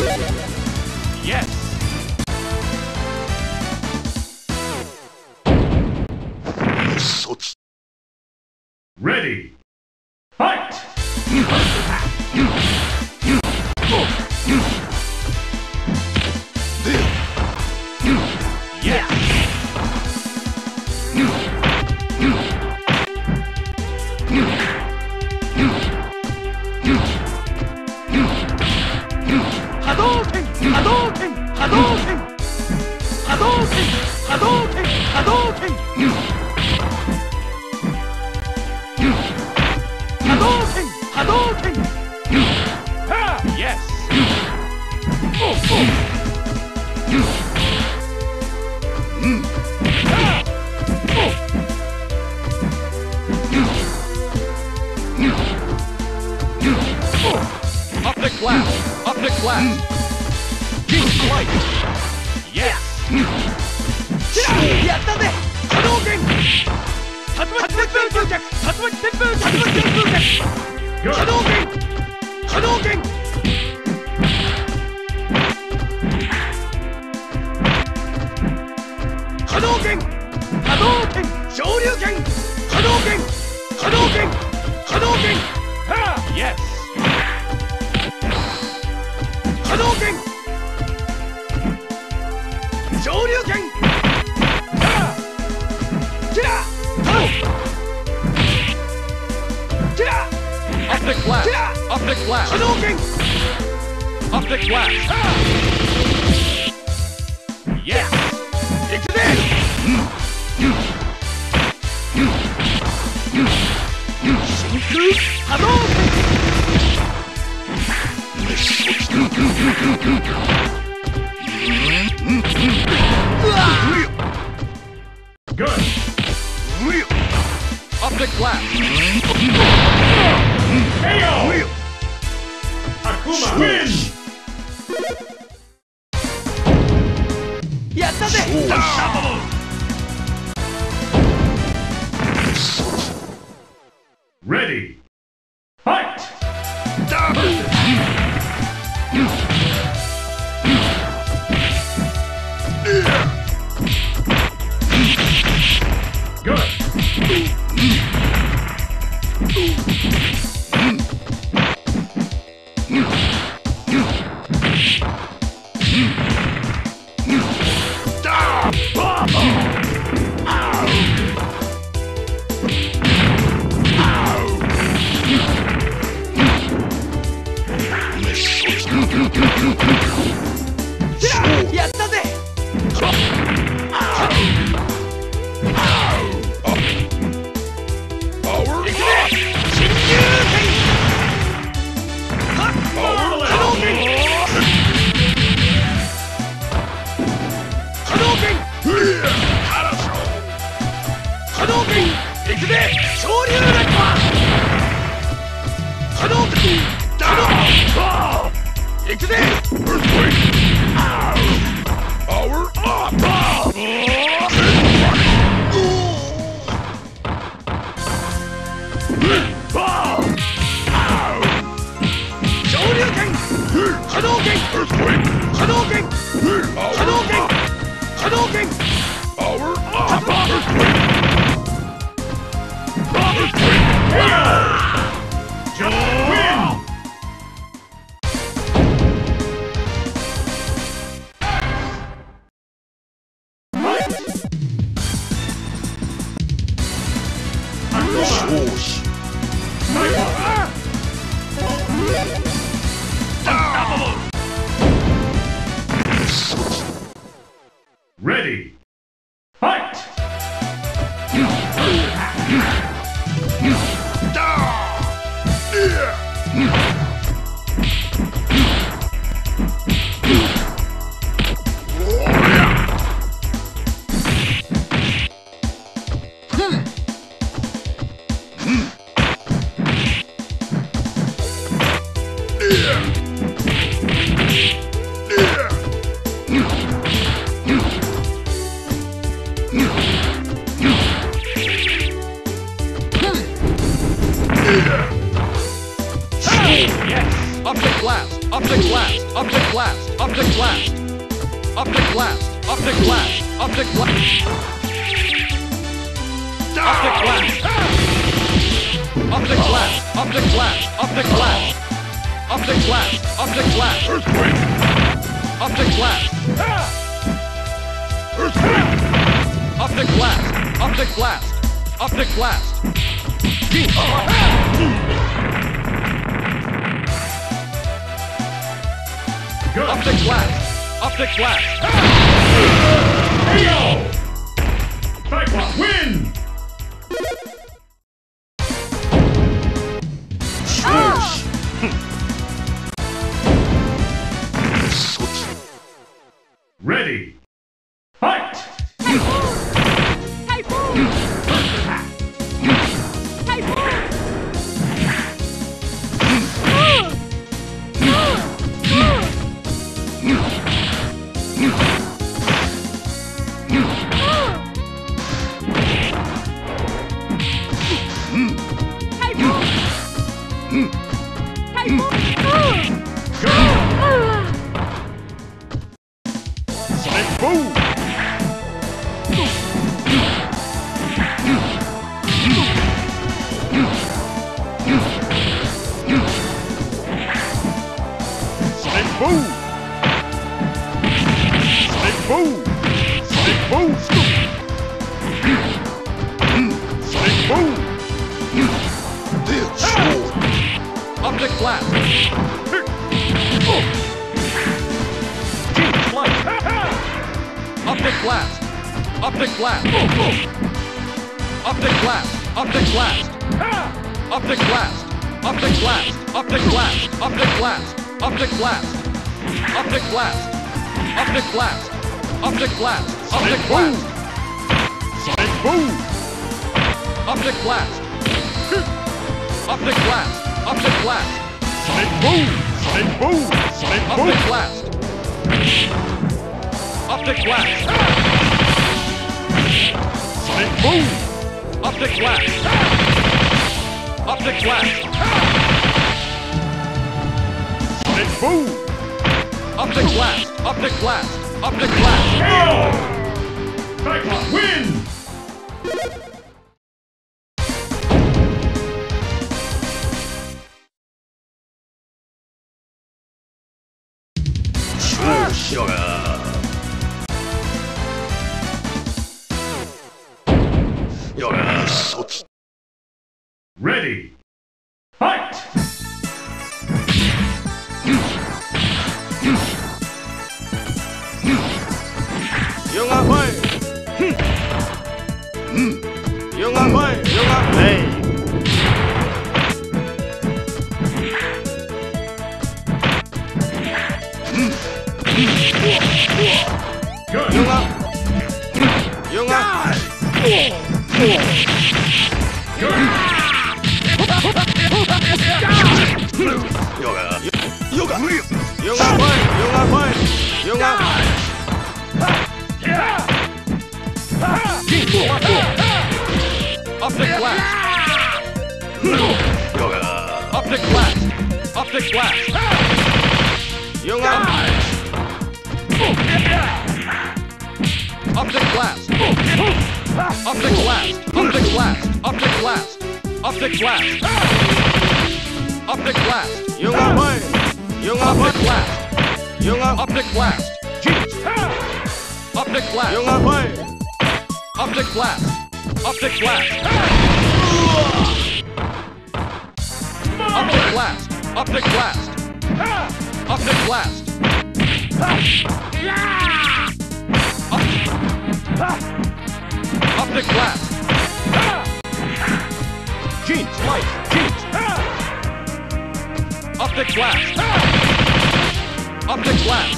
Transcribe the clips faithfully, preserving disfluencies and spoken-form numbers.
Yes. Ready. Fight. Yeah. Hadouken! Hadouken! Hadouken! Hadouken! Hadouken! Hadouken! Hadouken! Hadouken! Ha! Yes! Oh, oh. Mm. Ha! Oh. Oh. Optic blast! Optic blast! Deep light! Yes! Yatta de! Hadouken! Hadouken! Hadouken! Hadouken! Hadouken! Hadouken! Hadouken! Hadouken! Shoryuken! Hadouken! Hadouken! Hadouken! Ha! Yes! Hadouken! Shoryuken! Ha! Kira! Oh! Kira! Optic blast! Kira! Optic blast! Hadouken! Optic blast! Ha! Yes! Ikide! Shinku Hadouken! Good! Optic blast! K O! Akuma wins! Yatta de! Unstoppable! Ready! Fight! Good! Yatta de! Power up! Shinjuken! Power Hadouken! Hadouken! Hadouken! Ikide! Shoryu Rekka! Hadouken! Hadouken! Ikide! Earthquake! Power up! Shoryuken! Hadouken! Earthquake! Hadouken! Hadouken! Hadouken! Power up! Earthquake! Earthquake! Joe win! Ready! Fight! Yes! Up blast! Optic blast! Optic blast! Optic blast! Optic blast! Optic blast! Optic blast! Optic blast! Optic blast! Optic blast! Optic blast! Optic blast! Optic blast! Earthquake! Optic blast! Earthquake! Optic blast! Optic blast! Optic blast! Deep! Optic blast! Optic blast! K O! Cyclops win! Ready! Fight! Boom! Sonic boom! Sonic boom! Sonic boom! Sonic boom! Optic blast! Deep flight! Optic blast! Optic blast! Optic blast! Optic blast! Optic blast! Optic blast! Optic blast! Optic blast! Optic blast! Optic blast! Optic blast! Optic blast! Optic blast! Sonic boom! Optic blast! Optic blast! Optic blast! Sonic boom! Sonic boom! Sonic boom! Optic blast! Optic blast! Sonic boom! Optic blast! Optic blast! Sonic boom! Optic blast! Optic blast! Optic blast! K O! Cyclops win! Ready! Fight! Yung apoy! Yung apoy! Yung apoy! Good! Yung apoy! Yung apoy! Good! Yung apoy! Yung apoy! Yung apoy! Optic blast! Optic blast! Optic blast! Yung apoy! Optic blast! Optic blast! Optic blast! Optic blast! Optic blast! Optic blast! Yung apoy! Yung Optic apoy! blast! Yung apoy! Optic blast! Jeez! Optic blast! Yung apoy! Optic blast! Optic blast! Optic blast! Optic blast! Optic blast! Optic blast! Jeans! Light! Jeans! Optic blast! Optic blast!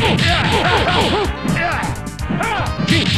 Jeans!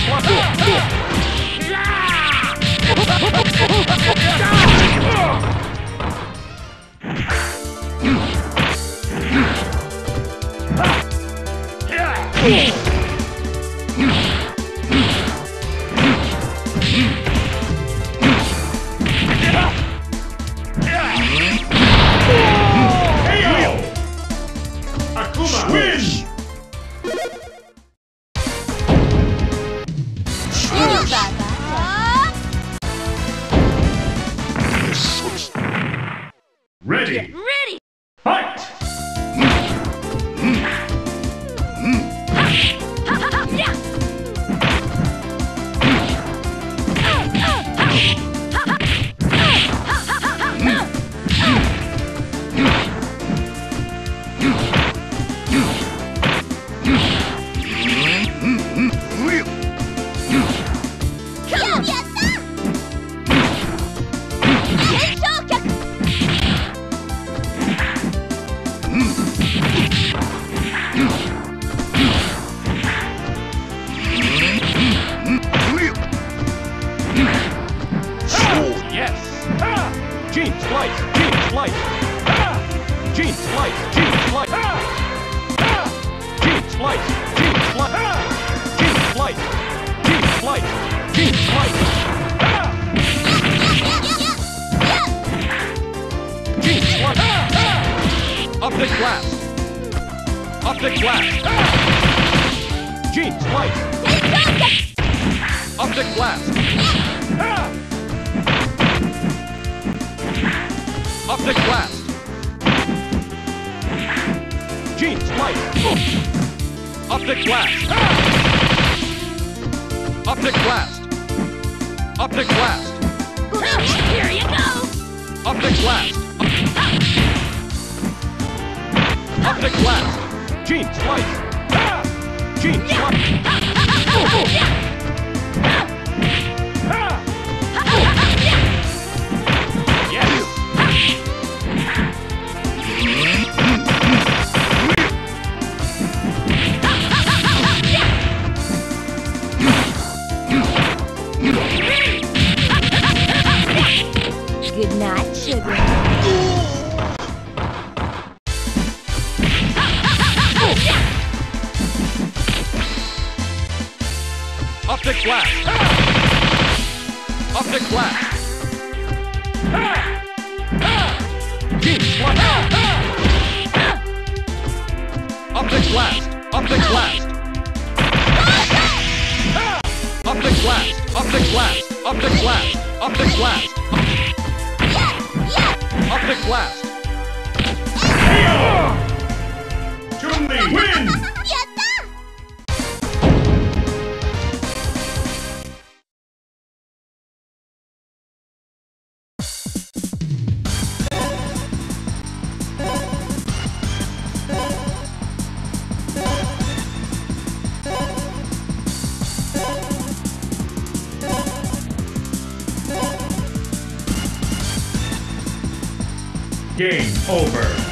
Ready. Ready. Fight! Yes! Gene slice! Gene slice! Gene slice! Gene slice! Gene slice! Gene slice! Gene slice! Gene slice! Gene slice! Gene slice! Optic blast! Optic blast! Gene slice! Optic blast! Optic blast! Gene slice! Optic blast! Optic blast! Optic blast! Here you go. Optic blast! Optic blast! Gene slice! Gene slice! Yes! Good night, sugar. Optic blast! Optic blast! Gene slice! Optic blast! Optic blast! Optic blast! Optic blast! Optic blast! Optic blast! Optic blast! Chun-Li wins! Game over.